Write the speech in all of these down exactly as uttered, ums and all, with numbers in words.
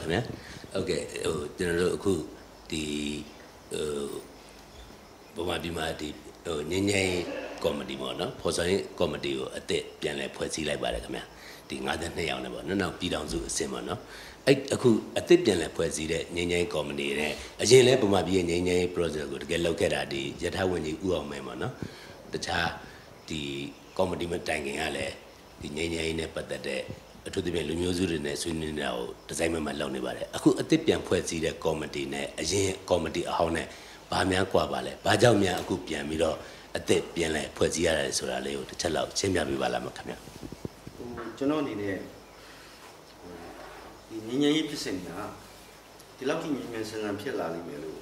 ခင်ဗျာဟုတ်ကဲ့ဟိုကျွန်တော်တို့အခုဒီဟိုဗမာပြည်မှာဒီဟိုငင်းငိုင်းကော်မတီပေါ့နော်ဖော်ဆောင်ရေးကော်မတီကိုအသစ်ပြန်လဲဖွဲ့စည်းလိုက်ပါတယ်ခင်ဗျာဒီ၅၂ယောက်နဲ့ပေါ့နော်နောက်ပြည်ထောင်စုအဆင့်ပေါ့နော်အဲ့အခုအသစ်ပြန်လဲဖွဲ့စည်းတဲ့ငင်းငိုင်းကော်မတီနဲ့အရင်လဲဗမာပြည်ငင်းငိုင်း process ကိုတကယ်လုပ်ခဲ့တာဒီရထားဝင်ကြီးဦးအောင်မဲပေါ့နော်တခြားဒီကော်မတီမတိုင်ခင်ကလည်းဒီငင်းငိုင်းနဲ့ပတ်သက်တဲ့အထူးသဖြင့်လူမျိုးစုတွေနဲ့ဆွေးနွေးနေတာကိုဒီဇိုင်းမှမှလုပ်နေပါတယ်အခုအသစ်ပြန်ဖွဲ့စည်းတဲ့ကော်မတီနဲ့အရင်ကော်မတီအဟောင်းနဲ့ဘာများกว่าပါလဲဘာကြောင့်များအခုပြန်ပြီးတော့အသစ်ပြန်လဲဖွဲ့စည်းရတယ်ဆိုတာလေးကိုတစ်ချက်လောက်ရှင်းပြပေးပါလားမခင်ဗျာဟိုကျွန်တော်အနေနဲ့ဒီငင်းငင်းရေးဖြစ်စဉ်ကဒီလောက်ကြီးမြန်မြန်ဆန်ဆန်ဖြစ်လာလိမ့်မယ်လို့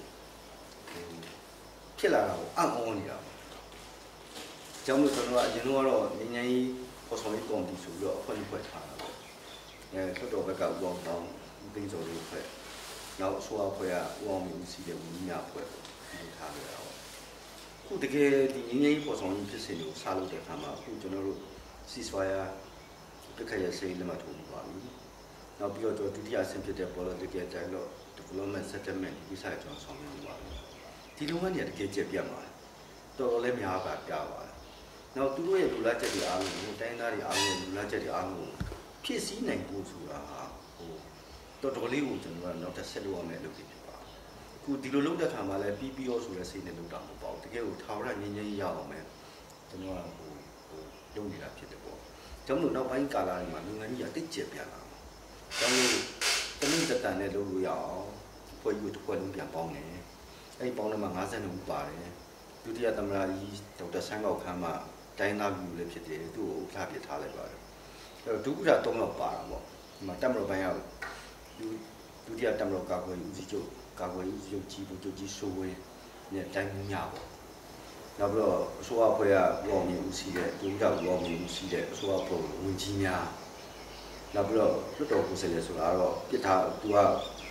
ဖြစ်လာတာကိုအံ့ဩနေတာကြောင့်လို့ကျွန်တော်ကအရင်ကတော့ငင်းငင်းရေးပေါ်ဆောင်ရေးကော်မတီဆိုပြီးတော့အဖွဲ့ဖွဲ့ထားတာအဲတော်တော်ဘက်ကဥပအောင်တောင်းသိစော်လေးဖွဲ့နောက်အစိုးရဖွဲ့ကဥအောင်မျိုးစီတဲ့ဝင်းများဖွဲ့ဒီထားကြတာခုတကယ်ဒီငင်းငင်းရေးပေါ်ဆောင်ရေးဖြစ်စဉ်ကိုစားလုပ်တဲ့အခါမှာအခုကျွန်တော်တို့ ceasefire တခါရစေးလက်မှတ်ထိုးပြီးပါပြီနောက်ပြီးတော့ဒုတိယအဆင့်ဖြစ်တဲ့ political dialogue development settlement ဒီဆိုင်ကျွန်တော်ဆောင်ရွက်ပါပြီဒီလုပ်ငန်းတွေကတကယ်ကျက်ပြတ်ပါတယ်တော်တော်လေးများပါပြပါတယ်နောက်သူတို့ရဲ့လူလားချက်တွေအားလုံးကိုတိုင်းသားတွေအားလုံးလူလားချက်တွေအားလုံးဖြည့်ဆည်းနိုင်ဖို့ဆိုတာဟာဟိုတော်တော်လေးကိုကျွန်တော်ကနောက်တစ်ဆက်လုပ်ရမယ်လို့ဖြစ်ပါအခုဒီလိုလုပ်တဲ့ခါမှာလည်း P P O ဆိုတဲ့စိတ်နဲ့လုပ်တာမဟုတ်ပါဘူးတကယ်ကိုထာဝရငြိမ်းချမ်းရေးရအောင်မယ်ကျွန်တော်ကဟိုဟိုလုပ်နေတာဖြစ်တယ်ပေါ့ကြောင့်မို့နောက်ပိုင်းကာလတွေမှာလုပ်ငန်းကြီးကတိတ်ကျက်ပြန်လာကြောင့်မို့တနည်းတတန်နဲ့လုပ်လို့ရအောင်ဖွဲ့ယူတစ်ခွက်လုံးပြန်ပေါင်းတယ်အဲ့ဒီပေါင်းတယ်မှာ၅၂ဦးပါတယ်ဒုတိယသမ္မတကြီးဒေါက်တာဆန်းကောက်ခမ်းမှတိုင်းသားလူလည်းဖြစ်တယ်သူ့ကိုဥက္ကဋ္ဌပြထားလိုက်ပါတယ်အဲ့တော့ဒုက္ခရာ၃လောက်ပါတာပေါ့ဒီမှာတက်မတော်ပိုင်းရောက်ဒုတိယတက်မတော်ကာကွယ်ဦးစီးချုပ်ကာကွယ်ဦးစီးချုပ်ကြီးဘုချုပ်ကြီးစိုးဝင်းနဲ့တိုင်းမှုများပေါ့နောက်ပြီးတော့အစိုးရအဖွဲ့ကဥအောင်မြင့်ဦးစီးတဲ့ဒုတိယဥအောင်မြင့်ဦးစီးတဲ့အစိုးရအဖွဲ့ဝင်ကြီးများနောက်ပြီးတော့လွှတ်တော်ကိုယ်စားလှယ်ဆိုတာတော့ပြစ်ထားသူက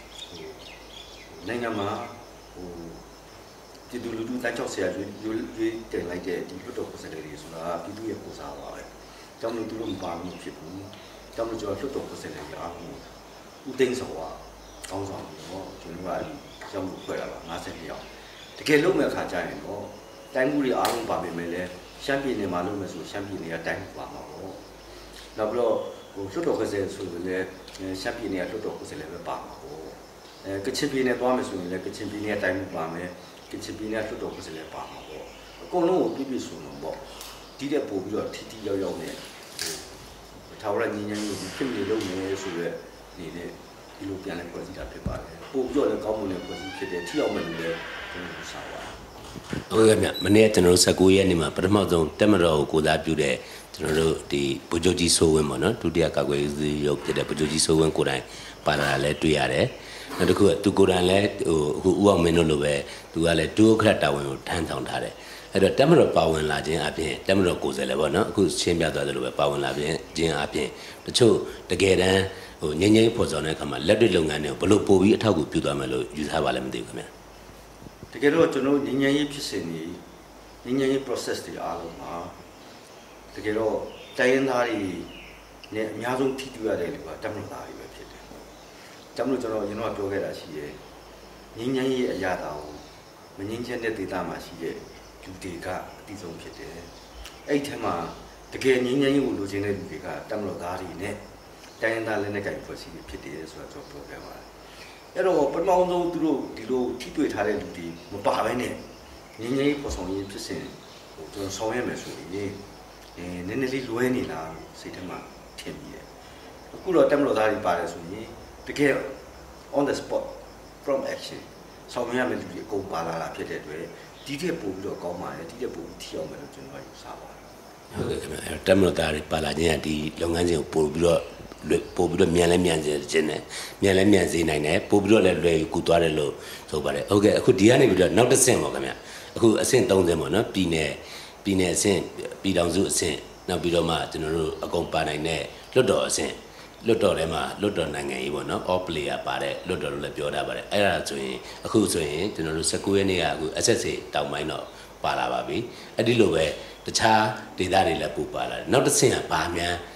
နိုင်ငံမှာဟိုပြည်သူလူထုတိုက်ချုပ်ဆရာရွေးရွေးတင်လိုက်တဲ့ဒီလွှတ်တော်ကိုယ်စားလှယ်တွေဆိုတာပြည်သူရဲ့ကိုယ်စားပါပဲ။ကျောင်းလူသူတို့မပါဘူးဖြစ်ဘူး။ကျောင်းလူကျော်လွှတ်တော်ကိုယ်စားလှယ်တွေအားလုံးဦးသိန်းစောကကောင်းဆောင်ပြီးတော့ကျွန်တော်ကကျောင်းလူဖွဲ့တာပါ၅၂ယောက်။တကယ်လုံးမဲ့အခါကျရင်တော့တိုင်းမှုတွေအားလုံးပါပေမဲ့လည်းရှမ်းပြည်နယ်မှာလုံးမဲ့ဆိုရှမ်းပြည်နယ်ကတိုင်းပါမှာပေါ့။နောက်ပြီးတော့ဟိုလွှတ်တော်ကိုယ်စားလှယ်ဆိုလည်းရှမ်းပြည်နယ်ကလွှတ်တော်ကိုယ်စားလှယ်ပဲပါမှာပေါ့။အဲကချင်ပြည်နယ်သွားမယ်ဆိုရင်လည်းကချင်ပြည်နယ်တိုင်းမှုပါမယ်။ကချင်ပြည်နယ်လွှတ်တော်ကိုယ်စားလှယ်ပါမှာပေါ့အကုန်လုံးကိုပြည့်ပြည့်စုံစုံပေါ့ဒီတဲ့ပို့ပြီးတော့ထီထီရောက်ရောက်နဲ့ဟိုထာဝရညီညာရေးဖြစ်နေလို့နေဆိုရဲနေနဲ့ဒီလိုပြန်လဲဖွဲ့စည်းတာဖြစ်ပါတယ်ပို့ပြီးတော့လည်းကောင်းမွန်တဲ့ဖွဲ့စည်းဖြစ်တယ်ထီရောက်မယ်လို့လည်းကျွန်တော်တို့စားပါဟုတ်ကဲ့ဗျမနေ့ကကျွန်တော်တို့၁၉ရက်နေ့မှာပထမဆုံးတက်မတော်ကိုကိုစားပြုတဲ့ကျွန်တော်တို့ဒီဗိုလ်ချုပ်ကြီးစိုးဝင်းပေါ့နော်ဒုတိယကာကွယ်ရေးဦးစီးချုပ်ဖြစ်တဲ့ဗိုလ်ချုပ်ကြီးစိုးဝင်းကိုယ်တိုင်ပါလာတာလည်းတွေ့ရတယ်နောက်တစ်ခုကသူကိုယ်တိုင်လည်းဟိုအခုဦးအောင်မင်းတို့လိုပဲသူကလည်းဒုဥက္ကဋ္ဌတာဝန်ကိုထမ်းဆောင်ထားတယ်အဲ့တော့တက်မတော်ပါဝင်လာခြင်းအပြင်တက်မတော်ကိုယ်စားလှယ်ပေါ့နော်အခုရှင်းပြသွားသလိုပဲပါဝင်လာခြင်းအပြင်တချို့တကယ်တမ်းဟိုငြိမ်းချမ်းရေးဖော်ဆောင်တဲ့အခါမှာလက်တွေ့လုပ်ငန်းတွေကိုဘယ်လိုပို့ပြီးအထောက်အကူပြုသွားမယ်လို့ယူဆပါလဲမသိဘူးခင်ဗျာတကယ်တော့ကျွန်တော်ငြိမ်းချမ်းရေးဖြစ်စဉ်တွေငြိမ်းချမ်းရေး process တွေအားလုံးမှာတကယ်တော့တိုင်းရင်းသားတွေနဲ့အများဆုံးထိတွေ့ရတယ်လို့ကတက်မတော်သားတွေပဲဖြစ်တယ်ကြောင့်မလို့ကျွန်တော်ရင်တော့ပြောခဲ့တာရှိရဲ့ငင်းငင်းရဲ့အရာတာကိုမငင်းချက်တဲ့ဒေတာမှာရှိတဲ့လူတွေကအတိဆုံးဖြစ်တယ်အဲ့ထက်မှာတကယ်ငင်းငင်းကိုလိုချင်တဲ့လူတွေကတက်မလို့သားတွေနဲ့တိုင်းရင်းသားလက်နက်ကိုင်ဖွဲ့စည်းဖြစ်တယ်ဆိုတော့ကျွန်တော်ပြောပြပါတယ်အဲ့တော့ပထမဆုံးသူတို့ဒီလိုထိတွေ့ထားတဲ့လူတွေမပါဘဲနဲ့ငင်းငင်းပေါ်ဆောင်ရေးဖြစ်စဉ်ဟိုကျွန်တော်ဆောင်ရွက်မယ်ဆိုရင်အဲနည်းနည်းလေးလွဲနေလားစိတ်ထဲမှာထင်ပြီးတယ်အခုတော့တက်မလို့သားတွေပါတယ်ဆိုရင်တကယ် on the spot from action ဆောင်ရွက်ရမယ့်လူတွေအကုန်ပါလာတာဖြစ်တဲ့အတွက်ဒီထက်ပိုပြီးတော့ကောင်းပါတယ်ဒီထက်ပိုပြီးထီအောင်မယ်လို့ကျွန်တော်ယူဆပါတယ်ဟုတ်ကဲ့ခင်ဗျာတက်မလို့သားတွေပါလာခြင်းကဒီလုပ်ငန်းစဉ်ကိုပို့ပြီးတော့ပို့ပြီးတော့မြန်လဲမြန်စေခြင်းနဲ့မြန်လဲမြန်စေနိုင်တယ်ပို့ပြီးတော့လည်းလွယ်ကူသွားတယ်လို့ဆိုပါတယ်ဟုတ်ကဲ့အခုဒီကနေပြီးတော့နောက်တစ်ဆင့်ပေါ့ခင်ဗျာအခုအဆင့်၃ဆင့်ပေါ့နော်ပြည်နယ်ပြည်နယ်အဆင့်ပြည်ထောင်စုအဆင့်နောက်ပြီးတော့မှကျွန်တော်တို့အကုန်ပါနိုင်တဲ့လွတ်တော်အဆင့်လွတ်တော်ထဲမှာလွတ်တော်နိုင်ငံကြီးပေါ့နော် all player ပါတဲ့လွတ်တော်လို့လည်းပြောတာပါတယ်အဲ့ဒါဆိုရင်အခုဆိုရင်ကျွန်တော်တို့၁၉ရက်နေ့ကအခု S S A တောင်ပိုင်းတော့ပါလာပါပြီအဲ့ဒီလိုပဲတခြားဒေသတွေလည်းပူပါလာတယ်နောက်တစ်ဆင့်ကဘာများဟ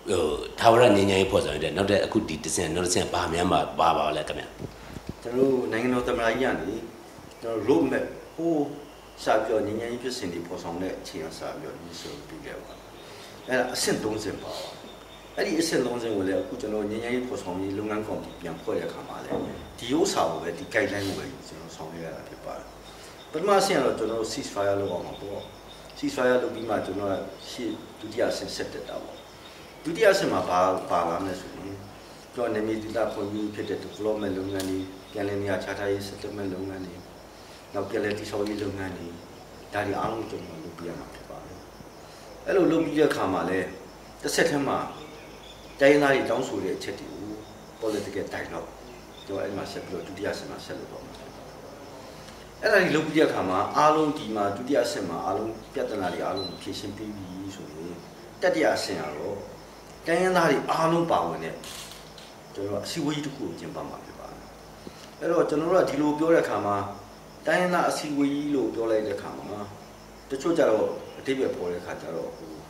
ဟိုထာဝရငြိမ်းချမ်းရေးဖော်ဆောင်တဲ့နောက်တဲ့အခုဒီတစ်ဆင့်နောက်တစ်ဆင့်ဘာများမှာပါပါလဲခင်ဗျကျွန်တော်နိုင်ငံတော်သမ္မတကြီးကနေကျွန်တော် road map ဟိုစာပြောငြိမ်းချမ်းရေးဖြစ်စဉ်တွေဖော်ဆောင်တဲ့အခြေအစာပြောဒီဆိုပြီးခဲ့ပါအဲ့ဒါအဆင့်သုံးဆင့်ပါအဲ့ဒီအဆင့်သုံးဆင့်ကိုလည်းအခုကျွန်တော်ငြိမ်းချမ်းရေးဖော်ဆောင်ရေးလုပ်ငန်းကော်မတီပြန်ဖွဲ့တဲ့အခါမှာလည်းဒီဥစ္စာကိုပဲဒီ guideline ကိုပဲကျွန်တော်ဆောင်ရွက်ရတာဖြစ်ပါတယ်ပထမအဆင့်ကတော့ကျွန်တော် ceasefire လုပ်အောင်ပါပေါ့ ceasefire လုပ်ပြီးမှကျွန်တော်ရှေ့ဒုတိယအဆင့်ဆက်တက်တာပေါ့ဒုတိယအဆင့်မှာပါပါလာမယ်ဆိုရင်ကျွန်တော်နေမြေဒေသဖွံ့ဖြိုးဖြစ်တဲ့ development လုပ်ငန်းတွေပြန်လည်နေရာချထားရေး settlement လုပ်ငန်းတွေနောက်ပြန်လည်တည်ဆောက်ရေးလုပ်ငန်းတွေဒါတွေအားလုံးကျွန်တော်လုပ်ပြရမှာဖြစ်ပါတယ်အဲ့လိုလုပ်ပြီးတဲ့အခါမှာလည်းတစ်ဆက်တည်းမှာတိုင်းသားတွေတောင်းဆိုတဲ့အချက်တွေကို political dialogue ကျွန်တော်အဲ့မှာဆက်ပြီးတော့ဒုတိယအဆင့်မှာဆက်လုပ်တော့မှာအဲ့ဒါကြီးလုပ်ပြီးတဲ့အခါမှာအားလုံးဒီမှာဒုတိယအဆင့်မှာအားလုံးပြဿနာတွေအားလုံးဖြေရှင်းပြီးပြီဆိုရင်တတိယအဆင့်ကတော့တိုင်းရင်းသားတွေအားလုံးပါဝင်တဲ့ကျွန်တော်အစည်းအဝေးတစ်ခုကိုကျင်းပမှာဖြစ်ပါတယ်အဲ့တော့ကျွန်တော်တို့ကဒီလိုပြောတဲ့အခါမှာတိုင်းရင်းသားအစည်းအဝေးလို့ပြောလိုက်တဲ့အခါမှာတချို့ကြတော့အတိတ်ပဲပေါ်တဲ့အခါကျတော့ဟို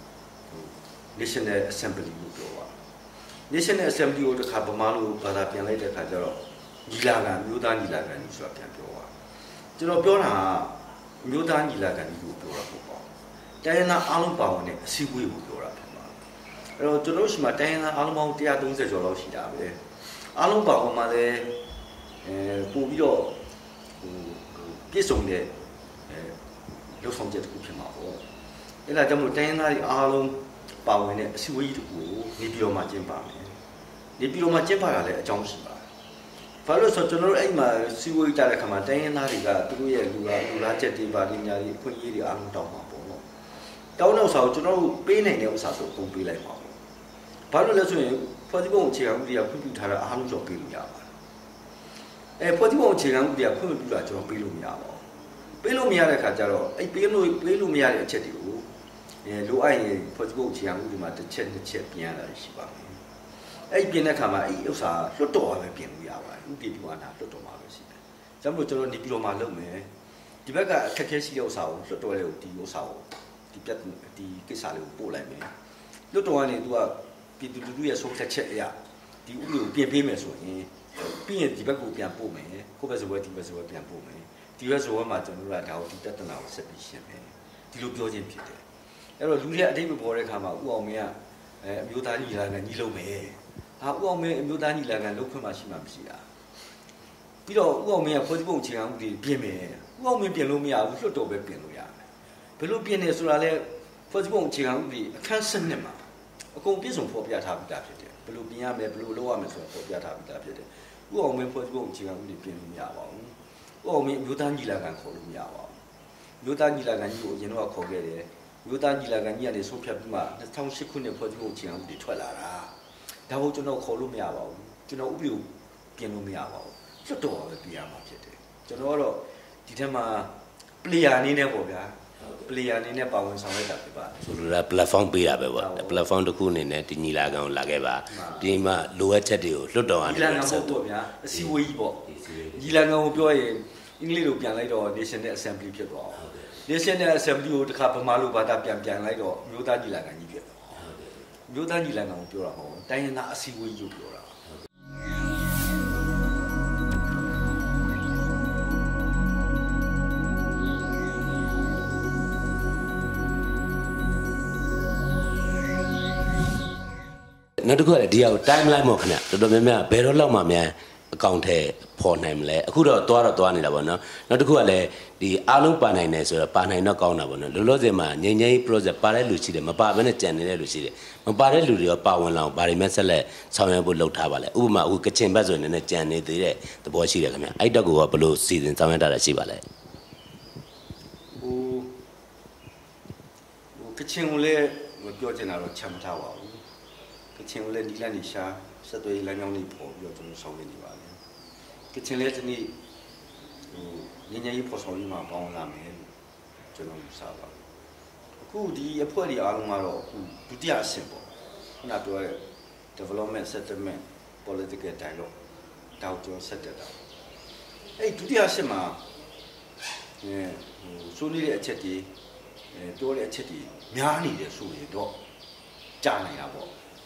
National Assembly လို့ပြောပါ National Assembly ကိုတစ်ခါဗမာလိုဘာသာပြန်လိုက်တဲ့အခါကျတော့ညီလာခံမျိုးသားညီလာခံကြီးဆိုတာပြန်ပြောပါကျွန်တော်ပြောတာကမျိုးသားညီလာခံကြီးကိုပြောတာပေါ့ပေါ့တိုင်းရင်းသားအားလုံးပါဝင်တဲ့အစည်းအဝေးကိုပြောတာဖြစ်ပါတယ်အဲ့တော့ကျွန်တော်ရှိမှာတိုင်းရင်းသားအားလုံးပေါင်းone hundred thirtyကျော်လောက်ရှိတာပဲအားလုံးပါဝင်မှလည်းအဲပို့ပြီးတော့ဟိုပြည့်စုံတဲ့အဲလုံဆောင်ချက်တစ်ခုဖြစ်မှာပေါ့အဲ့ဒါကြောင့်မို့တိုင်းရင်းသားတွေအားလုံးပါဝင်တဲ့အစည်းအဝေးတစ်ခုကိုနေပြည်တော်မှာကျင်းပမယ်နေပြည်တော်မှာကျင်းပတာလည်းအကြောင်းရှိပါတယ်ဘာလို့ဆိုကျွန်တော်တို့အဲ့မှာစီဝေးကြတဲ့ခါမှာတိုင်းရင်းသားတွေကသူတို့ရဲ့လူလာလူလာချက်တွေပါလိညာတွေအခွင့်အရေးတွေအားလုံးတောင်းမှာပေါ့နော်တောင်းတဲ့ဥစ္စာကိုကျွန်တော်တို့ပေးနိုင်တဲ့ဥစ္စာဆိုပုံပေးလိုက်ပါဘူးဘာလို့လဲဆိုရင်ဖွဲ့စည်းပုံအခြေခံဥပဒေကခွင့်ပြုထားတာအားလုံးကျော်ပေးလို့ရပါတယ်အဲဖွဲ့စည်းပုံအခြေခံဥပဒေကခွင့်ပြုတာကျွန်တော်ပေးလို့မရပါဘူးပေးလို့မရတဲ့ခါကျတော့အဲ့ပေးလို့ပေးလို့မရတဲ့အချက်တွေကိုအဲလိုအပ်ရင်ဖွဲ့စည်းပုံအခြေခံဥပဒေမှာတစ်ချက်တစ်ချက်ပြင်ရတာရှိပါမယ်အဲ့ပြင်တဲ့ခါမှာအဲ့ဥစ္စာလွတ်တော်ပဲပြင်လို့ရပါတယ်ဥပဒေပြုအာဏာလွတ်တော်မှာပဲရှိတယ်။ဒါမှမဟုတ်ကျွန်တော်နေပြည်တော်မှာလုပ်မယ်။ဒီဘက်ကအခက်အခဲရှိတဲ့ဥစ္စာကိုလွတ်တော်လေးကိုဒီဥစ္စာကိုဒီပြတ်ဒီကိစ္စလေးကိုပို့လိုက်မယ်။လွတ်တော်ကနေသူကပြည်သူလူထုရဲ့ဆုံးဖြတ်ချက်အရဒီဥပဒေကိုပြင်ပေးမယ်ဆိုရင်ပြီးရင်ဒီဘက်ကိုပြန်ပို့မယ်။ကိုယ့်ဘက်ဆိုပဲဒီဘက်ဆိုပဲပြန်ပို့မယ်။ဒီဘက်ဆိုမှကျွန်တော်တို့ကဒါကိုဒီတတ်တနာကိုဆက်ပြီးရှင်းမယ်။ဒီလိုပြောခြင်းဖြစ်တယ်။အဲ့တော့လူတွေအတိတ်ပေါ်တဲ့ခါမှာဥအောင်မင်းကအဲအမျိုးသားညီလာခံကြီးလုပ်မယ်။ဟာဥအောင်မင်းအမျိုးသားညီလာခံလုပ်ခွင့်မှရှိမှမရှိတာပြီးတော့ဥအောင်မင်းကဖွဲ့စည်းပုံအခြေခံဥပဒေပြင်မယ်ဥအောင်မင်းပြင်လို့မရဘူးလွှတ်တော်ပဲပြင်လို့ရတယ်ဘယ်လိုပြင်နေဆိုတာလဲဖွဲ့စည်းပုံအခြေခံဥပဒေအခန်းစနစ်မှာအကုန်ပြည့်စုံဖော်ပြထားပြီးသားဖြစ်တယ်ဘယ်လိုပြင်ရမလဲဘယ်လိုလုပ်ရမလဲဆိုတာဖော်ပြထားပြီးသားဖြစ်တယ်ဥအောင်မင်းဖွဲ့စည်းပုံအခြေခံဥပဒေပြင်လို့မရပါဘူးဥအောင်မင်းအမျိုးသားညီလာခံခေါ်လို့မရပါဘူးအမျိုးသားညီလာခံကြီးကိုအရင်တော့ခေါ်ခဲ့တယ်အမျိုးသားညီလာခံကြီးကနေဆုံးဖြတ်ပြီးမှtwo thousand eightခုနှစ်ဖွဲ့စည်းပုံအခြေခံဥပဒေထွက်လာတာဒါကိုကျွန်တော်ခေါ်လို့မရပါဘူးကျွန်တော်ဥပဒေကိုပြင်လို့မရပါဘူးလွတ်တော်ပဲပြင်ရမှာဖြစ်တယ်ကျွန်တော်ကတော့ဒီထက်မှာ player အနေနဲ့ပေါ့ဗျာ player အနေနဲ့ပါဝင်ဆောင်ရွက်တာဖြစ်ပါတယ်ဆိုလိုတာ platform ပေးတာပဲပေါ့ platform တစ်ခုအနေနဲ့ဒီညီလာခံကိုလာခဲ့ပါဒီမှာလိုအပ်ချက်တွေကိုလွတ်တော်အနေနဲ့ဆက်ပေါ့ဗျာအစည်းအဝေးကြီးပေါ့ညီလာခံကိုပြောရင်အင်္ဂလိပ်လိုပြန်လိုက်တော့ National Assembly ဖြစ်သွားအောင် National Assembly ကိုတစ်ခါဗမာလိုဘာသာပြန်ပြန်လိုက်တော့မျိုးသားညီလာခံကြီးဖြစ်သွားမျိုးသားညီလာခံကိုပြောတာမဟုတ်တိုင်းရင်းသားအစည်းအဝေးကြီးကိုပြောတာနောက်တစ်ခုကဒီဟာကို timeline ပေါ့ခင်ဗျတော်တော်များများဘယ်တော့လောက်မှများအကောင့်ထဲပေါ်နိုင်မလဲအခုတော့သွားတော့သွားနေတာပေါ့နော်နောက်တစ်ခုကလည်းဒီအားလုံးပါနိုင်တယ်ဆိုတော့ပါနိုင်တော့ကောင်းတာပေါ့နော်လောလောဆယ်မှာငြိမ်းချမ်းရေး project ပါတဲ့လူရှိတယ်မပါဘဲနဲ့ကြံနေတဲ့လူရှိတယ်မပါတဲ့လူတွေရောပါဝင်လာအောင်ဗာတွေမဲ့ဆက်လက်ဆောင်ရွက်ဖို့လုပ်ထားပါလဲဥပမာအခုကချင်ဘက်ဆိုရင်လည်းကြံနေသေးတဲ့သဘောရှိတယ်ခင်ဗျအဲ့တော့ကိုကဘယ်လိုစီစဉ်ဆောင်ရွက်တာရှိပါလဲဟိုဟိုကချင်ကိုလည်းပြောချင်တာတော့ချမ်းမထားပါဘူးကချင်ကိုလည်းဒီလန်နေရှာဆက်သွယ်လမ်းကြောင်းလေးပေါ်ပြီးတော့ကျွန်တော်ဆောင်ရွက်နေပါတယ်ကချင်လည်းဒီနေ့ဟိုညဉ့်ညရေးပေါ်ဆောင်ရေးမှာပေါင်းလာမယ်လို့ကျွန်တော်ယူဆပါတယ်အခုဒီအဖွဲ့တွေအားလုံးကတော့အခုဒုတိယအဆင့်ပေါ့ခုနပြောတဲ့ development settlement political dialogue တောက်ကျော်ဆက်တက်တာအဲ့ဒုတိယအဆင့်မှာအဲဟိုစိုးနေတဲ့အချက်တွေအဲပြောတဲ့အချက်တွေများနေတယ်ဆိုရင်တော့ကြားနိုင်တာပေါ့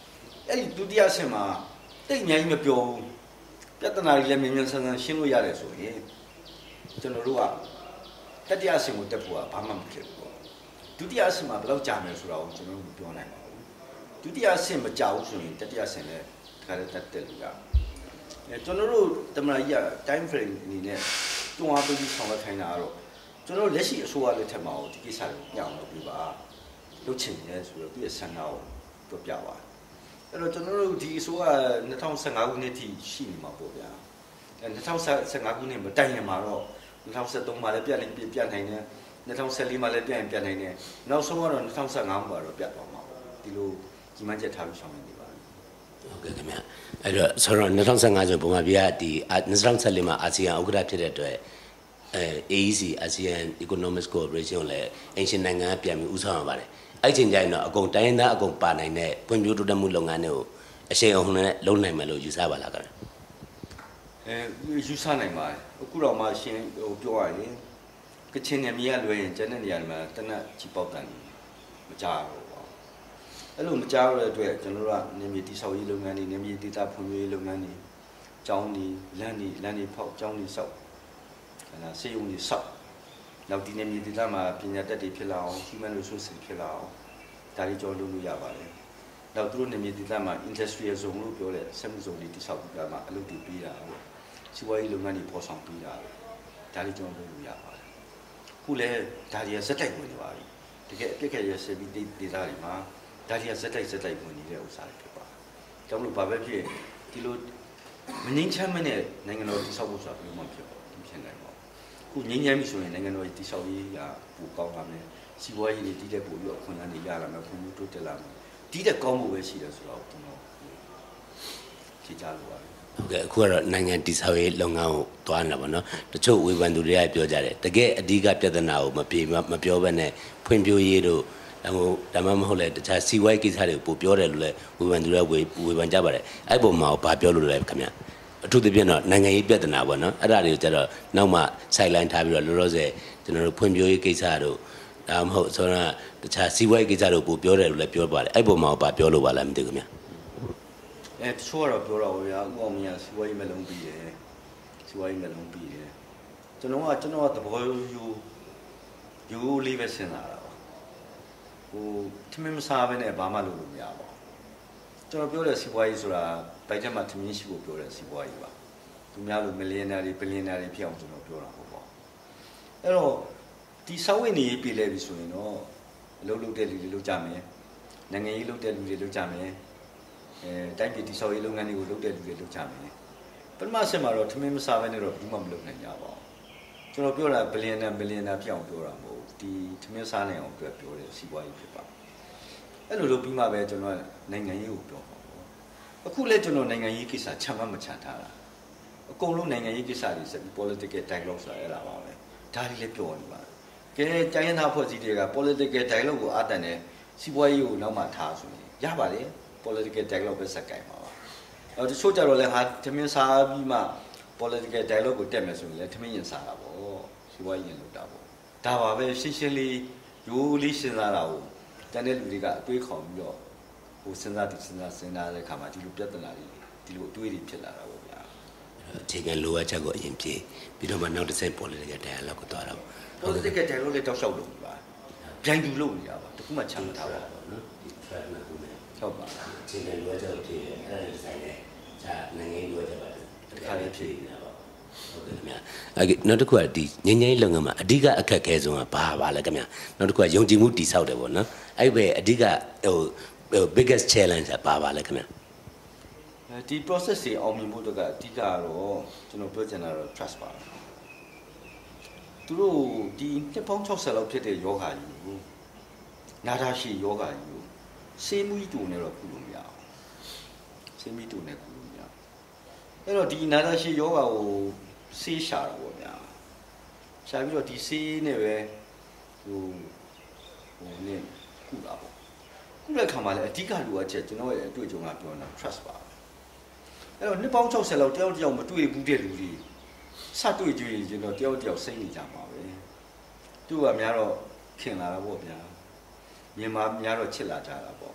အဲ့ဒီဒုတိယဆင့်မှာတိတ်အများကြီးမပြောဘူးပြဿနာတွေလည်းမြင်မြန်ဆန်ဆန်ရှင်းလို့ရတယ်ဆိုရင်ကျွန်တော်တို့ကတတိယဆင့်ကိုတက်ဖို့ကဘာမှမဖြစ်ဘူးပေါ့ဒုတိယဆင့်မှာဘယ်လောက်ကြာမယ်ဆိုတာကိုကျွန်တော်တို့မပြောနိုင်ပါဘူးဒုတိယဆင့်မကြာဘူးဆိုရင်တတိယဆင့်လည်းတခါတည်းတက်တက်လို့ရအဲကျွန်တော်တို့တမန်ကြီးက time frame အနေနဲ့တွန်းအားပေးပြီးဆောင်ရွက်ခိုင်းတာကတော့ကျွန်တော်လက်ရှိအစိုးရလက်ထက်မှာဒီကိစ္စကိုညှောင်းလုပ်ပြီးပါလုပ်ချင်တယ်ဆိုတော့သူ့ရဲ့ဆန္ဒကိုပြပြပါအဲ့တော့ကျွန်တော်တို့ဒီအစိုးရ၂၀၁၅ခုနှစ်ထိရှိနေမှာပေါ့ဗျာအဲ၂၀၁၅ခုနှစ်မတိုင်ရင်မှာတော့၂၀၁၃မှာလည်းပြတ်နေပြတ်နိုင်တယ်၂၀၁၄မှာလည်းပြတ်ရင်ပြတ်နိုင်တယ်နောက်ဆုံးကတော့၂၀၁၅မှာတော့ပြတ်သွားမှာပေါ့ဒီလိုကြီးမှန်းချက်ထားပြီးဆောင်နေပါဟုတ်ကဲ့ခင်ဗျအဲ့တော့ဆိုတော့၂၀၁၅ဆိုပုံမှန်ပြဒီ၂၀၁၄မှာအာဆီယံဥက္ကဋ္ဌဖြစ်တဲ့အတွက်အဲ A E C ASEAN Economic Cooperation လည်းအင်ရှင်နိုင်ငံကပြန်ပြီးဦးဆောင်ရပါတယ်အဲ့ချိန်ကျရင်တော့အကုန်တိုင်းရင်းသားအကုန်ပါနိုင်တဲ့ဖွံ့ဖြိုးတိုးတက်မှုလုပ်ငန်းတွေကိုအရှိန်အဟုန်နဲ့လုပ်နိုင်မယ်လို့ယူဆပါလားခင်ဗျအဲယူဆနိုင်ပါတယ်အခုတော့မှရှင်းဟိုပြောရရင်ကချင်နယ်မြေကလွယ်ရင်ကျန်တဲ့နေရာတွေမှာတနက်ကြီးပေါက်တန်မကြတော့ပါအဲ့လိုမကြရတဲ့အတွက်ကျွန်တော်တို့ကနေမြေတိဆောက်ရေးလုပ်ငန်းတွေနေမြေဒေသဖွံ့ဖြိုးရေးလုပ်ငန်းတွေကျောင်းတွေလမ်းတွေလမ်းတွေဖောက်ကျောင်းတွေဆောက်အဲဆေးရုံတွေဆောက်နောက်ဒီနေမြေဒေသမှာပညာတတ်တွေဖြစ်လာအောင် human resource တွေဖြစ်လာအောင်ဒါတွေကြောလုပ်လို့ရပါတယ်နောက်သူတို့နေမြေဒေသမှာ industrial zone လို့ပြောတဲ့စက်မှုဇုံတွေတိဆောက်ပြီးတော့မှအလုပ်တွေပြီးတာပေါ့စီးပွားရေးလုပ်ငန်းတွေပေါ်ဆောင်ပြီးတာဒါတွေကြောလုပ်လို့ရပါတယ်ခုလည်းဒါတွေကဇက်တိုက်ဝင်နေပါပြီတကယ်အပြစ်ခက်ရစပြီးဒေသတွေမှာဒါတွေကဇက်တိုက်ဇက်တိုက်ဝင်နေတဲ့ဥစ္စာတွေဖြစ်ပါတယ်ကြောင့်လို့ဘာပဲဖြစ်ဒီလိုမငြိမ်းချမ်းမနဲ့နိုင်ငံတော်တိဆောက်ဖို့ဆိုတာဘယ်လိုမှဖြစ်ပါဘူးဖြစ်နိုင်ပါဘူးခုငြိမ်းချမ်းပြီဆိုရင်နိုင်ငံတော်တိဆောက်ရေးကပိုကောင်းလာမယ်စီးပွားရေးတွေတည်တဲ့ပို့ပြီးတော့ခွင့်လန်းတွေရလာမယ်ခွင့်တိုးတက်လာမယ်ဒီတဲ့ကောင်းမှုပဲရှိတယ်ဆိုတော့ကျွန်တော်ဖြေချလို့ပါတယ်ဟုတ်ကဲ့အခုကတော့နိုင်ငံတည်ဆောက်ရေးလုပ်ငန်းကိုသွားနေတာပေါ့နော်တချို့ဝေဖန်သူတွေကပြောကြတယ်တကယ်အဓိကပြဿနာကိုမပြေမပြောဘဲနဲ့ဖွံ့ဖြိုးရေးတို့ဒါမှမဟုတ်ဒါမှမဟုတ်လေတခြားစီးပွားရေးကိစ္စတွေကိုပိုပြောတယ်လို့လည်းဝေဖန်သူတွေကဝေဖန်ကြပါတယ်အဲ့ပုံမှာဘာပြောလို့လဲခင်ဗျအထူးသဖြင့်တော့နိုင်ငံရေးပြဿနာပေါ့နော်အဲ့ဒါတွေကိုကျတော့နောက်မှ sideline ထားပြီးတော့လောလောဆယ်ကျွန်တော်တို့ဖွံ့ဖြိုးရေးကိစ္စတို့ဒါမှမဟုတ်ဆိုတော့တခြားစီးပွားရေးကိစ္စတို့ပိုပြောတယ်လို့လည်းပြောပါတယ်အဲ့ပုံမှာဘာပြောလို့ပါလဲမသိဘူးခင်ဗျအဲတချို့ကတော့ပြောတော့ဗျာဥအောင်မြတ်စီဝါရေးမလုံးပြီးတယ်စီဝါရေးမလုံးပြီးတယ်ကျွန်တော်ကကျွန်တော်ကသဘောယူယူလေးပဲစဉ်းစားတာပါဟိုထမင်းမစားဘဲနဲ့ဘာမှလုပ်လို့မရပါဘူးကျွန်တော်ပြောတဲ့စီဝါရေးဆိုတာဗိုက်ချက်မှာထမင်းရှိဖို့ပြောတဲ့စီဝါရေးပါသူများလိုမီလီယံနာတွေဘီလီယံနာတွေဖြစ်အောင်ကျွန်တော်ပြောတာပေါ့ပေါ့အဲ့တော့ဒီစောင်းဝင်နေပြည်လဲပြီဆိုရင်တော့အလုပ်လုပ်တဲ့လူတွေလုပ်ကြမယ်နိုင်ငံရေးလုပ်တဲ့လူတွေလုပ်ကြမယ်အဲတိုင်းပြည်တည်ဆောက်ရေးလုပ်ငန်းတွေကိုလုပ်တဲ့လူတွေလုပ်ကြမယ်ပထမဆင့်မှာတော့ထမင်းမစားဘဲနဲ့တော့ဘူးမှမလုပ်နိုင်ကြပါဘူးကျွန်တော်ပြောတာဘီလီယံနာဘီလီယံနာဖြစ်အောင်ပြောတာမဟုတ်ဒီထမင်းစားနိုင်အောင်အတွက်ပြောတဲ့စီးပွားရေးဖြစ်ပါအဲ့လိုလုပ်ပြီးမှပဲကျွန်တော်နိုင်ငံရေးကိုပြောပါဘူးအခုလဲကျွန်တော်နိုင်ငံရေးကိစ္စချမ်းမမချမ်းထားတာအကုန်လုံးနိုင်ငံရေးကိစ္စတွေဆက်ပြီး political dialogue ဆိုတာအဲ့ဒါပါပဲဒါတွေလည်းပြောနေပါတယ်ကဲတိုင်းရင်းသားဖွဲ့စည်းတွေက political dialogue ကိုအားတန်တဲ့စီးပွားရေးကိုနောက်မှထားဆိုရင်ရပါတယ် political dialogue ပဲစက်ကင်ပါပါအဲတချို့ကြတော့လည်းဟာထမင်းစားပြီးမှ political dialogue ကိုတက်မယ်ဆိုရင်လည်းထမင်းရင်စားတာပေါ့စီးပွားရေးရင်လုပ်တာပေါ့ဒါပါပဲရှင်းရှင်းလေးရိုးလေးစဉ်းစားတာကိုတန်တဲ့လူတွေကအတွေးခေါင်ပြီးတော့ဟိုစဉ်းစားဒီစဉ်းစားစဉ်းစားတဲ့အခါမှာဒီလိုပြဿနာတွေဒီလိုအတွေးတွေဖြစ်လာတာပေါ့ဗျာအခြေခံလိုအပ်ချက်ကိုအရင်ပြေးပြီးတော့မှနောက်တစ်ဆင့် political dialogue ကိုသွားတာပေါ့ political dialogue လည်းတောက်လျှောက်လုပ်ပါဗျိုင်တူလုပ်နေတာပါတခုမှချမ်းမထားပါဘူးနော်ဒီ track နဲ့ခုနဲ့ဟုတ်ပါအခြေခံလိုအပ်ချက်ကိုဖြည့်တယ်အဲ့ဒါဆိုင်တယ်ဂျာနိုင်ငံရေးလိုအပ်ချက်ပါတခါလေးဖြည့်နေတာပါဟုတ်ကဲ့ခင်ဗျာအဲ့နောက်တစ်ခုကဒီငញ្ញင်းလုပ်ငန်းမှာအဓိကအခက်အခဲဆုံးကဘာပါလဲခင်ဗျာနောက်တစ်ခုကယုံကြည်မှုတည်ဆောက်တယ်ပေါ့နော်အဲ့ပဲအဓိကဟို biggest challenge ကဘာပါလဲခင်ဗျာဒီ process တွေအောင်မြင်ဖို့တော့ကအဓိကကတော့ကျွန်တော်ပြောချင်တာတော့ trust ပါသူတို့ဒီနှစ်ပေါင်း၆၀လောက်ဖြစ်တဲ့ယောဂါကြီးကိုနာတာရှိယောဂါကြီးကိုစေးမူးတူနဲ့တော့ကုလို့မရအောင်စေးမီးတူနဲ့ကုလို့မရအဲ့တော့ဒီနာတာရှိယောဂါကိုစေးရှာတာပေါ့ဗျာရှာပြီးတော့ဒီစေးနဲ့ပဲဟိုဟိုနဲ့ကုတာပေါ့ကုတဲ့ခါမှာလည်းအဓိကလိုအပ်ချက်ကျွန်တော်ရဲ့အတွေ့အကြုံကပြောနေတာ trust ပါအဲ့တော့နှစ်ပေါင်း၆၀လောက်တယောက်တယောက်မတွေ့ဘူးတဲ့လူတွေစတွေ့ကြရင်ကျွန်တော်တယောက်တယောက်စိတ်နေကြပါပဲသူကများတော့ခင်လာတာပေါ့ဗျာမြန်မာများတော့ချစ်လာကြတာပေါ့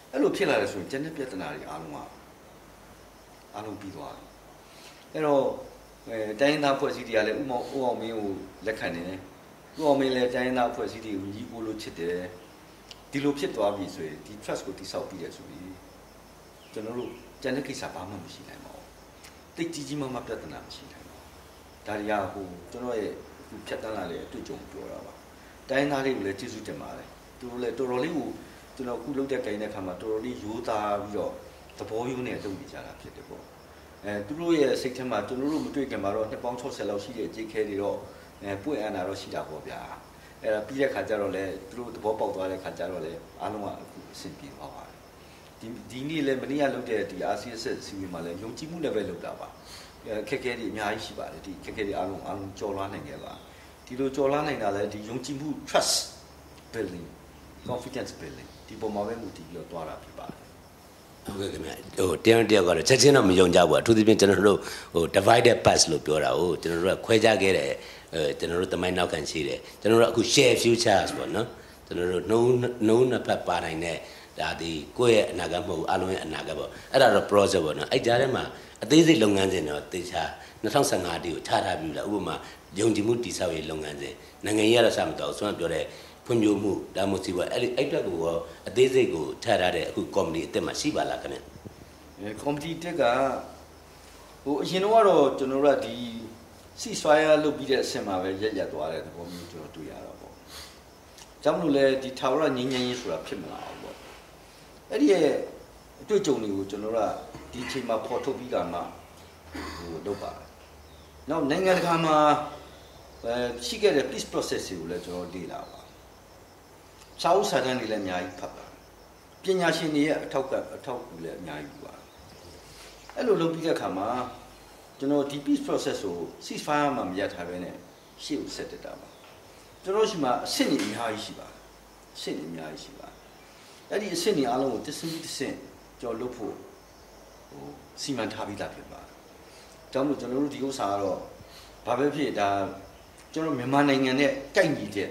အဲ့လိုဖြစ်လာတယ်ဆိုရင်ကျန်တဲ့ပြဿနာတွေအားလုံးကအားလုံးပြီးသွားတယ်အဲ့တော့အဲတိုင်းသားဖွဲ့စည်းတွေကလည်းဥမောဥအောင်မင်းကိုလက်ခံတယ်ဥအောင်မင်းလည်းတိုင်းသားဖွဲ့စည်းတွေကိုညီကိုလို့ချစ်တယ်ဒီလိုဖြစ်သွားပြီဆိုရင်ဒီ trust ကိုတိဆောက်ပြီးတယ်ဆိုပြီးကျွန်တော်တို့ကျန်တဲ့ကိစ္စဘာမှမရှိနိုင်ပါဘူးတိတ်ကြီးကြီးမားမားပြဿနာမရှိနိုင်ပါဘူးဒါတွေကဟိုကျွန်တော်ရဲ့ဖြတ်တန်းလာတဲ့အတွေ့အကြုံပြောတာပါတိုင်းသားတွေကိုလည်းကျေးဇူးတင်ပါတယ်သူတို့လည်းတော်တော်လေးကိုကျွန်တော်ခုလုပ်တဲ့ကိန်းတဲ့ခါမှာတော်တော်လေးရိုးသားပြီးတော့သဘောရိုးနဲ့လုပ်နေကြတာဖြစ်တယ်ပေါ့အဲသူတို့ရဲ့စိတ်ထဲမှာကျွန်တော်တို့မတွေ့ခင်မှာတော့နှစ်ပေါင်း၆၀လောက်ရှိတဲ့အကြေးခဲတွေတော့အဲပွင့်အန်တာတော့ရှိတာပေါ့ဗျာအဲဒါပြီးတဲ့ခါကျတော့လေသူတို့သဘောပေါက်သွားတဲ့ခါကျတော့လေအားလုံးကအခုအဆင်ပြေသွားပါတယ်ဒီဒီနေ့လည်းမနေ့ကလုပ်တဲ့ဒီ R C S စီမံမှာလည်းယုံကြည်မှုနဲ့ပဲလုပ်တာပါခက်ခဲတွေအများကြီးရှိပါတယ်ဒီခက်ခဲတွေအားလုံးအားလုံးကြော်လွှားနိုင်ခဲ့ပါဒီလိုကြော်လွှားနိုင်တာလည်းဒီယုံကြည်မှု trust building confidence building ဒီပုံမှာပဲမူတည်ပြီးတော့တွားတာဖြစ်ပါတယ်ဟုတ်ကဲ့ခင်ဗျဟိုတရားတရားကတော့ချက်ချင်းတော့မယုံကြဘူးအထူးသဖြင့်ကျွန်တော်တို့ဟို divided pass လို့ပြောတာကိုကျွန်တော်တို့ကခွဲခြားခဲ့တယ်အဲကျွန်တော်တို့တမိုင်းနောက်ခံရှိတယ်ကျွန်တော်တို့အခု share futures ပေါ့နော်ကျွန်တော်တို့နှုံးနှုံးနှစ်ဖက်ပါနိုင်တဲ့ဒါဒီကိုယ့်ရဲ့အနာဂတ်မဟုတ်ဘူးအလုံးရဲ့အနာဂတ်ပေါ့အဲ့ဒါတော့ project ပေါ့နော်အဲ့ကြားထဲမှာအသေးစိတ်လုပ်ငန်းစဉ်တော့တေချာ၂၀၁၅တီကိုခြားထားပြီးလားဥပမာယုံကြည်မှုတည်ဆောက်ရေးလုပ်ငန်းစဉ်နိုင်ငံရေးကတော့စမတော့ဆွမ်းပြောတဲ့ဖွံ့ဖြိုးမှုဒါမှမဟုတ်အဲ့ဒီအဲ့တက်ကိုအသေးစိတ်ကိုထားထားတဲ့အခု comedy အစ်စ်မှာရှိပါလားခင်ဗျအဲ comedy တက်ကဟိုအရင်တော့ကျွန်တော်တို့ကဒီ ceasefire လုပ်ပြီးတဲ့အဆင့်မှာပဲရက်ရက်သွားတဲ့သဘောမျိုးကျွန်တော်တွေ့ရတော့ပေါ့ကြောင့်မလို့လဲဒီထာဝရငြိမ်းချမ်းရေးဆိုတာဖြစ်မလာဘူးပေါ့အဲ့ဒီရဲ့အတွေ့အကြုံတွေကိုကျွန်တော်တို့ကဒီအချိန်မှာပေါ်ထုတ်ပြီးကမှဟိုလုပ်ပါတယ်နောက်နိုင်ငံတကာမှာအဲရှိခဲ့တဲ့ peace process တွေကိုလည်းကျွန်တော်လေ့လာပါစာအုပ်စာတမ်းတွေလည်းအများကြီးဖတ်ပါပညာရှင်တွေရဲ့အထောက်အထောက်အကူလည်းအများကြီးပါအဲ့လိုလုပ်ပြီးတဲ့အခါမှာကျွန်တော်ဒီ peace process ကို ceasefire မှာမရထားဘဲနဲ့ရှေ့ကိုဆက်တက်တာပါကျွန်တော်ရှိမှအဆင့်တွေအများကြီးရှိပါအဆင့်တွေအများကြီးရှိပါအဲ့ဒီအဆင့်တွေအားလုံးကိုတစ်စင်းတစ်စင်းကြော်လုပ်ဖို့ဟိုစီမံထားပြီးသားဖြစ်ပါကြောင့်မို့ကျွန်တော်တို့ဒီဥစ္စာကတော့ဘာပဲဖြစ်ဒါကျွန်တော်မြန်မာနိုင်ငံနဲ့တိုက်ညီတဲ့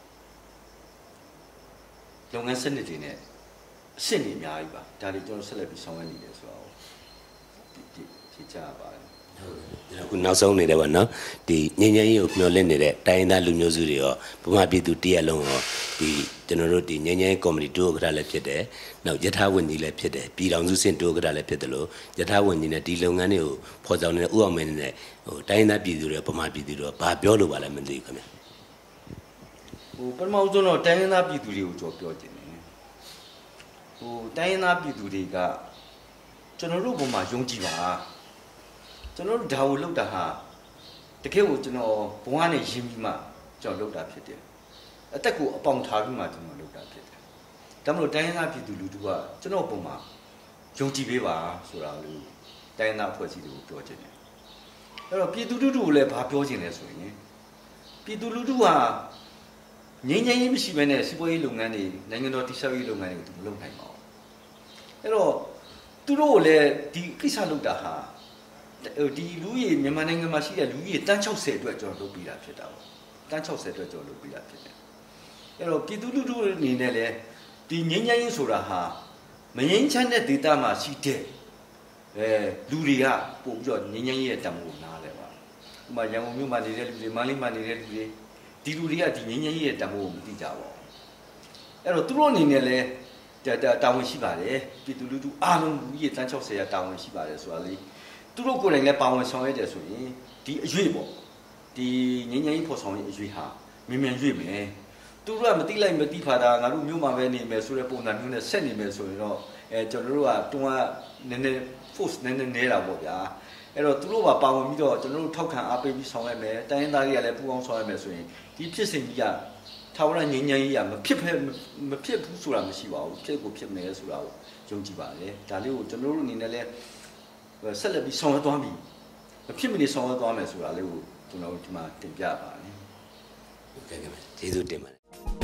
လုပ်ငန်းစနစ်တွေနဲ့အဆင့်တွေအများကြီးပါဒါတွေကျွန်တော်ဆက်လက်ပြီးဆောင်ရွက်နေတယ်ဆိုတော့ဒီဒီကြပါတယ်ဟုတ်ကျွန်တော်ခုနောက်ဆုံးနေတယ်ပေါ့နော်ဒီငញ្ញင်းကြီးကိုမျှော်လင့်နေတဲ့တိုင်းသားလူမျိုးစုတွေရောဗမာပြည်သူတရက်လုံးရောဒီကျွန်တော်တို့ဒီငញ្ញင်းကော်မတီတိုးဥက္ကဋ္ဌလည်းဖြစ်တယ်နောက်ယထာဝန်ကြီးလည်းဖြစ်တယ်ပြည်တော်စုစင်တိုးဥက္ကဋ္ဌလည်းဖြစ်တယ်လို့ယထာဝန်ကြီးနဲ့ဒီလုပ်ငန်းတွေကိုဖော်ဆောင်နေတဲ့ဥအောင်မင်းနဲ့ဟိုတိုင်းသားပြည်သူတွေဗမာပြည်သူတွေဘာပြောလို့ပါလဲမသိဘူးခင်ဗျဟိုပထမဆုံးတော့တိုင်းသားပြည်သူတွေကိုကြောပြောခြင်းတယ်ဟိုတိုင်းသားပြည်သူတွေကကျွန်တော်တို့ဘုံမှာယုံကြည်ပါကျွန်တော်တို့ဒါကိုလုပ်တာဟာတကယ်ကိုကျွန်တော်ဘုံကနေရင်းပြီးမှကျွန်တော်လုပ်တာဖြစ်တယ်အသက်ကိုအပေါင်ထားပြီးမှကျွန်တော်လုပ်တာဖြစ်တယ်ဒါမှမဟုတ်တိုင်းရင်းသားပြည်သူလူထုကကျွန်တော်ဘုံမှာယုံကြည်ပေးပါဆိုတာလို့တိုင်းရင်းသားအဖွဲ့အစည်းတွေကိုပြောခြင်းတယ်အဲ့တော့ပြည်သူလူထုကိုလည်းဘာပြောခြင်းလဲဆိုရင်ပြည်သူလူထုဟာငြိမ်းချမ်းရေးမရှိဘဲနဲ့စီးပွားရေးလုပ်ငန်းတွေနိုင်ငံတော်တည်ဆောက်ရေးလုပ်ငန်းတွေကိုမလုပ်နိုင်ပါဘူးအဲ့တော့သူတို့ကိုလည်းဒီကိစ္စလုပ်တာဟာဒီလူကြီးမြန်မာနိုင်ငံမှာရှိတဲ့လူကြီးတန်း၆၀အတွက်ကျွန်တော်လုပ်ပြီးတာဖြစ်တာပေါ့တန်း၆၀အတွက်ကျွန်တော်လုပ်ပြီးတာဖြစ်တယ်အဲ့တော့ပြည်သူလူထုအနေနဲ့လည်းဒီငြိမ်းချမ်းရေးဆိုတာဟာမငြိမ်းချမ်းတဲ့ဒေသမှာရှိတဲ့အဲလူတွေကပို့ပြီးတော့ငြိမ်းချမ်းရေးရဲ့တံမိုးနားလဲပါဥပမာရန်ကုန်မြို့မှာနေတဲ့လူတွေမန္တလေးမှာနေတဲ့လူတွေဒီလူတွေကဒီငြိမ်းချမ်းရေးရဲ့တံမိုးကိုမသိကြပါဘူးအဲ့တော့သူတို့အနေနဲ့လည်းတာဝန်ရှိပါတယ်ပြည်သူလူထုအားလုံးလူကြီးတန်း၆၀ရာတာဝန်ရှိပါတယ်ဆိုတာလေသူတို့ကိုယ်တိုင်လည်းပါဝင်ဆောင်ရွက်တယ်ဆိုရင်ဒီအရွေ့ပေါ့ဒီငញ្ញင်းဖော်ဆောင်ရေးအရွေ့ဟာမြင်မြန်ရွေ့မယ်သူတို့ကမတိလိုက်မတိဖာတာငါတို့မြို့မှာပဲနေမယ်ဆိုတဲ့ပုံစံမျိုးနဲ့ဆက်နေမယ်ဆိုရင်တော့အဲကျွန်တော်တို့ကတွန်းကနည်းနည်း force နည်းနည်းနေတာပေါ့ဗျာအဲ့တော့သူတို့ကပါဝင်ပြီးတော့ကျွန်တော်တို့ထောက်ခံအားပေးပြီးဆောင်ရွက်မယ်တိုင်းရင်းသားတွေကလည်းပူးပေါင်းဆောင်ရွက်မယ်ဆိုရင်ဒီဖြစ်စဉ်ကြီးကထာဝရငြိမ်းချမ်းရေးကမဖြစ်ဖက်မဖြစ်ဘူးဆိုတာမရှိပါဘူးဖြစ်ကိုဖြစ်မယ်ဆိုတာကိုယုံကြည်ပါတယ်ဒါလေးကိုကျွန်တော်တို့အနေနဲ့လည်းဆက်လက်ပြီးဆောင်ရွက်သွားပြီမဖြစ်မနေဆောင်ရွက်သွားမယ်ဆိုတာလေးကိုကျွန်တော်တို့ဒီမှာတင်ပြပါတယ်ဟုတ်ကဲ့ကျေးဇူးတင်ပါတယ်